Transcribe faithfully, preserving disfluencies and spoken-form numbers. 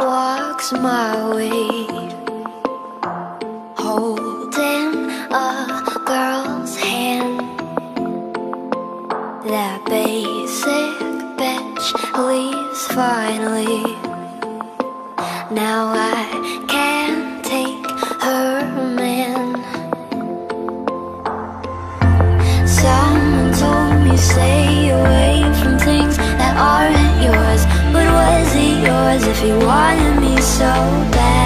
walks my way, holding a girl's hand. That basic bitch leaves finally. Now I can't take her man. Someone told me stay away from things that aren't yours. But was it yours if you wanted me so bad?